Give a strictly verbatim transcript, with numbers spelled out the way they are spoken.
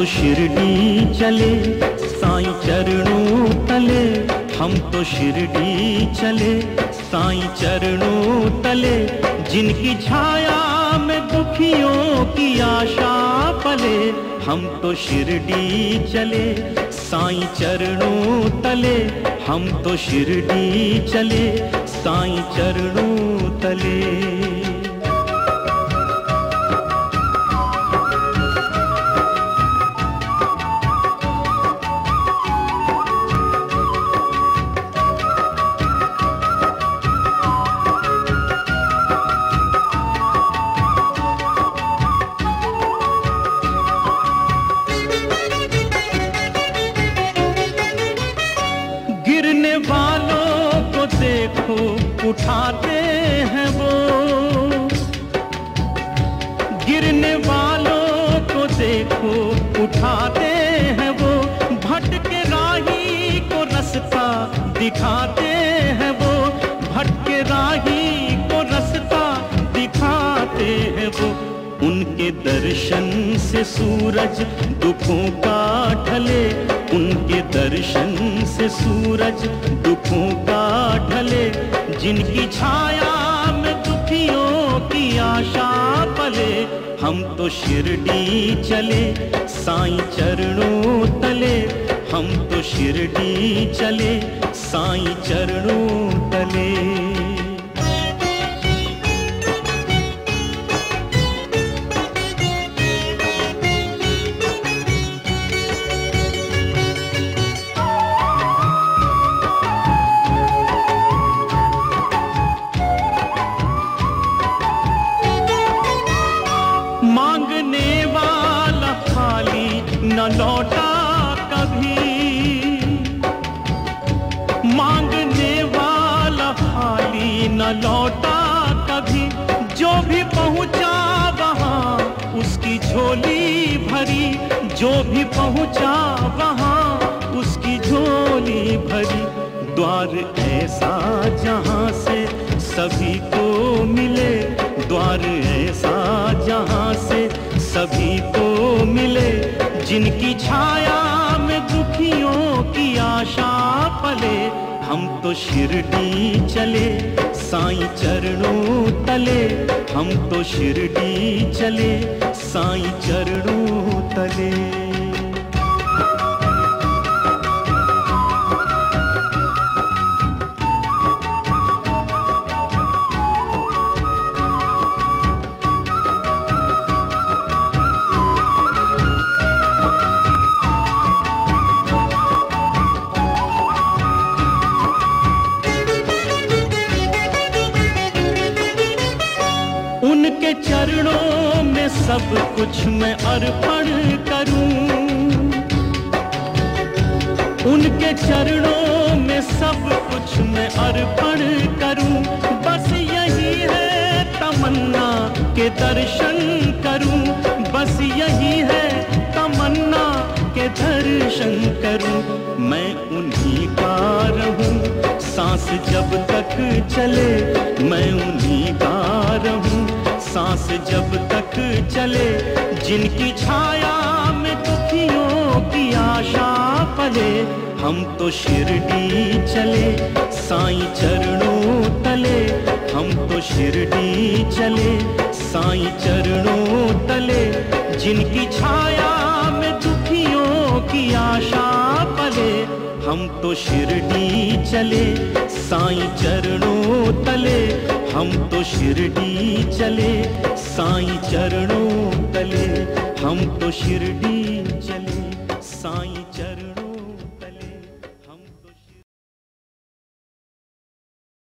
शिरडी चले साईं चरणों तले, हम तो शिरडी चले साईं चरणों तले। जिनकी छाया में दुखियों की आशा पले, हम तो शिरडी चले साईं चरणों तले। हम तो शिरडी चले साईं चरणों तले। गिरने वालों को देखो उठाते हैं वो, गिरने वालों को देखो उठाते हैं वो। भटके राही को रास्ता दिखाते हैं वो, भटके राही को रास्ता दिखाते हैं वो। उनके दर्शन से सूरज दुखों का ढले, उनके दर्शन से सूरज दुखों का ढले। जिनकी छाया में दुखियों की आशा पले, हम तो शिरडी चले साईं चरणों तले। हम तो शिरडी चले साईं चरणों तले। मांगने वाला खाली न लौटा कभी, मांगने वाला खाली न लौटा कभी। जो भी पहुंचा वहां उसकी झोली भरी, जो भी पहुंचा वहां उसकी झोली भरी। द्वार ऐसा जहां से सभी को मिले, द्वार ऐसा जहां से सभी को मिले। जिनकी छाया में दुखियों की आशा पले, हम तो शिरडी चले साईं चरणों तले। हम तो शिरडी चले साईं चरणों तले। उनके चरणों में सब कुछ मैं अर्पण करूं, उनके चरणों में सब कुछ मैं अर्पण करूं। बस यही है तमन्ना के दर्शन करूं, बस यही है तमन्ना के दर्शन करूं। मैं उन्हीं का रहूं सांस जब तक चले, मैं उन्हीं का रहूं सांस जब तक चले। जिनकी छाया में दुखियों की आशा पले, हम तो शिरडी चले साईं चरणों तले। हम तो शिरडी चले साईं चरणों तले। जिनकी छाया में दुखियों की आशा पले, हम तो शिरडी चले साईं चरणों तले। हम तो शिरडी चले साईं चरणों तले। हम तो शिरडी चले साईं चरणों